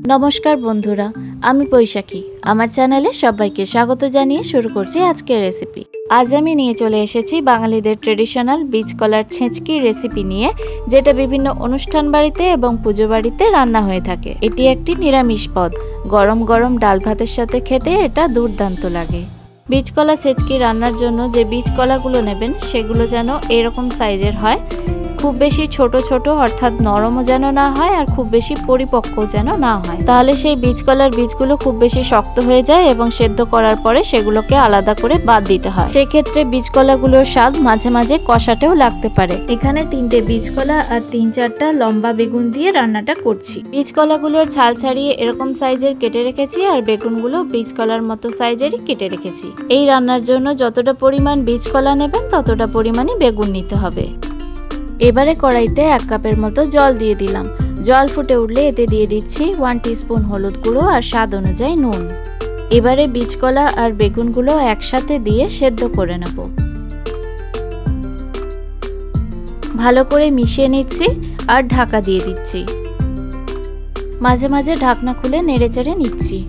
नमस्कार बंधुरा आमी बैशाखी आमार चैनेले सबाइके स्वागत जानिए शुरू करछि आजकेर रेसिपि। आज आमी निये चले एसेछि बांगालीदेर ट्रेडिशनल बीज कलार छेंचकी रेसिपि निये, जेटा विभिन्न अनुष्ठान बाड़ीते एबं पुजो बाड़ीते रान्ना हये थाके। एटी एकटी निरामिष पद, गरम गरम डाल भातेर साथे खेते एटा दुर्दान्त लागे। बीज कला छेंचकी रान्नार जोन्नो जे बीज कलागुलो नेबेन सेगुलो जेन एरकम साइजेर हय, खूब बेशी छोटो छोटो अर्थात नरमो जेन ना हय और खूब बेशी परिपक्व जेन ना हय, ताहले सेई बीज कलार बीजगुलो खूब बेशी शक्त हये जाय एबं सेদ্ধ करार परे सेगुलोके आलादा करे बाद दिते हय। सेई क्षेत्रे बीज कलागुलोर स्वाद माझे माझे कषाटेও लागते पारे। एखाने 3টে बीज कला और 3-4টা लम्बा बेगुन दिए रान्नाटा करछि। बीज कलागुलोर छाल छाड़िए एरकम साइजेर केटे रेखेछि और बेगुनगुलो बीज कलार मतो साइजेरই केटे रेखेछि। এই রান্নার জন্য যতটা পরিমাণ বীজ কলা নেবেন ততটা পরিমাণই বেগুন নিতে হবে। এবারে কড়াইতে 1 কাপের মতো জল দিয়ে দিলাম। জল ফুটে উঠলে এতে দিয়ে দিচ্ছি 1 টিস্পুন হলুদ গুঁড়ো আর স্বাদ অনুযায়ী নুন। এবারে বীজ কলা আর বেগুনগুলো একসাথে দিয়ে সেদ্ধ করে নেব। ভালো করে মিশিয়ে নিচ্ছি আর ঢাকা দিয়ে দিচ্ছি। মাঝে মাঝে ঢাকনা খুলে নেড়েচেড়ে নিচ্ছি।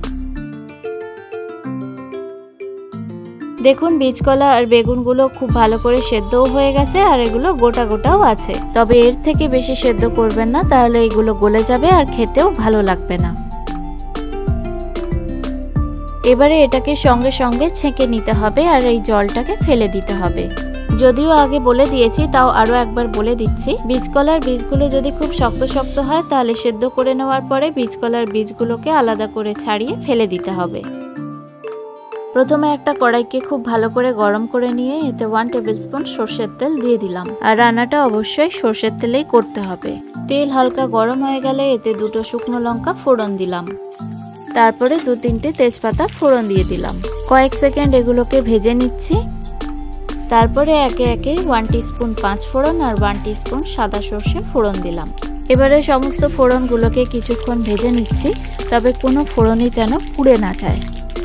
দেখুন বীজ কলা আর বেগুনগুলো খুব ভালো করে সেদ্ধও হয়ে গেছে আর এগুলো গোটা গোটাও আছে, তবে এর থেকে বেশি সেদ্ধ করবেন না, তাহলে এগুলো গলে যাবে আর খেতেও ভালো লাগবে না। এবারে এটাকে সঙ্গে সঙ্গে ছেঁকে নিতে হবে আর এই জলটাকে ফেলে দিতে হবে। যদিও আগে বলে দিয়েছি তাও আরো একবার বলে দিচ্ছি, বীজ কলার বীজগুলো যদি খুব শক্ত শক্ত হয় তাহলে সেদ্ধ করে নেওয়ার পরে বীজ কলার বীজগুলোকে আলাদা করে ছাড়িয়ে ফেলে দিতে হবে। প্রথমে একটা কড়াইকে খুব ভালো করে গরম করে নিয়ে এতে 1 টেবিলস্পুন সরষের তেল দিয়ে দিলাম। আর রান্নাটা অবশ্যই সরষের তেলেই করতে হবে। তেল হালকা গরম হয়ে গেলে এতে 2টো শুকনো লঙ্কা ফোড়ন দিলাম। তারপরে 2-3টে তেজপাতা ফোড়ন দিয়ে দিলাম। কয়েক সেকেন্ড এগুলোকে ভেজে নিচ্ছি। তারপরে একে একে 1 টিস্পুন 5 ফোড়ন আর 1 টিস্পুন সাদা সরষে ফোড়ন দিলাম। এবারে সমস্ত ফোড়নগুলোকে কিছুক্ষণ ভেজে নিচ্ছি, তবে কোনো ফোড়নই যেন পুড়ে না যায়।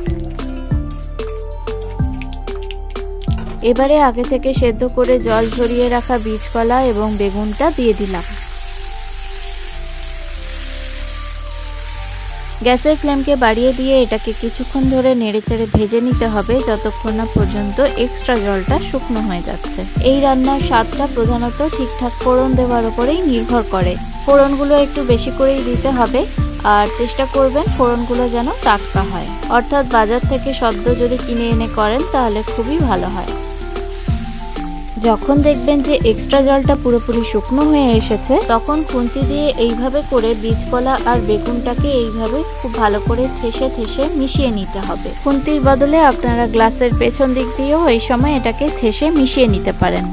এবারে আগে থেকে সেদ্ধ করে জল ঝরিয়ে রাখা বীজ কলা এবং বেগুনটা দিয়ে দিলাম। গ্যাসের ফ্লেমকে বাড়িয়ে দিয়ে এটাকে কিছুক্ষণ ধরে নেড়েচেড়ে ভেজে নিতে হবে যতক্ষণ না পর্যন্ত এক্সট্রা জলটা শুকনো হয়ে যাচ্ছে। এই রান্নার স্বাদটা প্রধানত ঠিকঠাক ফোড়ন দেওয়ার উপরেই নির্ভর করে। ফোড়নগুলো একটু বেশি করেই দিতে হবে আর চেষ্টা করবেন ফোড়নগুলো যেন টাটকা হয়, অর্থাৎ বাজার থেকে সদ্য যদি কিনে এনে করেন তাহলে খুবই ভালো হয়। যখন দেখবেন যে এক্সট্রা জলটা পুরোপুরি শুকনো হয়ে এসেছে তখন খুন্তি দিয়ে এইভাবে করে বীজ কলা আর বেগুনটাকে এইভাবে খুব ভালো করে থেসে থেসে মিশিয়ে নিতে হবে। খুন্তির বদলে আপনারা গ্লাসের পেছন দিক দিয়েও এই সময় এটাকে থেসে মিশিয়ে নিতে পারেন।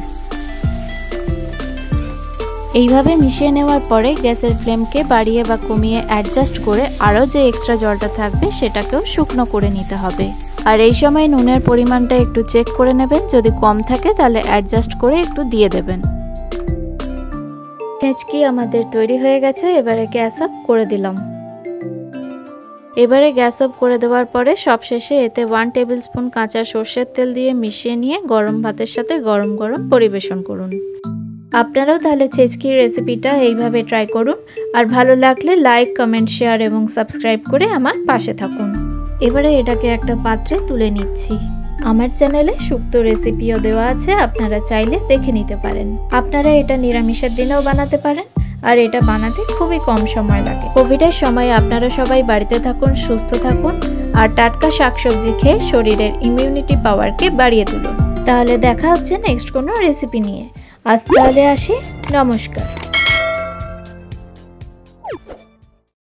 এইভাবে মিশিয়ে নেওয়ার পরে গ্যাসের ফ্লেমকে বাড়িয়ে বা কমিয়ে অ্যাডজাস্ট করে আরও যে এক্সট্রা জলটা থাকবে সেটাকেও শুকনো করে নিতে হবে। আর এই সময় নুনের পরিমাণটা একটু চেক করে নেবেন, যদি কম থাকে তাহলে অ্যাডজাস্ট করে একটু দিয়ে দেবেন। ছেঁচকি আমাদের তৈরি হয়ে গেছে। এবারে গ্যাস অফ করে দিলাম। এবারে গ্যাস অফ করে দেওয়ার পরে সবশেষে এতে 1 টেবিলস্পুন কাঁচা সরষের তেল দিয়ে মিশিয়ে নিয়ে গরম ভাতের সাথে গরম গরম পরিবেশন করুন। আপনারাও তাহলে ছেঁচকির রেসিপিটা এইভাবে ট্রাই করুন আর ভালো লাগলে লাইক, কমেন্ট, শেয়ার এবং সাবস্ক্রাইব করে আমার পাশে থাকুন। এবারে এটাকে একটা পাত্রে তুলে নিচ্ছি। আমার চ্যানেলে শুক্তো রেসিপিও দেওয়া আছে, আপনারা চাইলে দেখে নিতে পারেন। আপনারা এটা নিরামিষের দিনেও বানাতে পারেন আর এটা বানাতে খুবই কম সময় লাগে। কোভিডের সময় আপনারা সবাই বাড়িতে থাকুন, সুস্থ থাকুন আর টাটকা শাকসবজি খেয়ে শরীরের ইমিউনিটি পাওয়ারকে বাড়িয়ে তুলুন। তাহলে দেখা হচ্ছে নেক্সট কোনো রেসিপি নিয়ে। আজ তাহলে আসি, নমস্কার।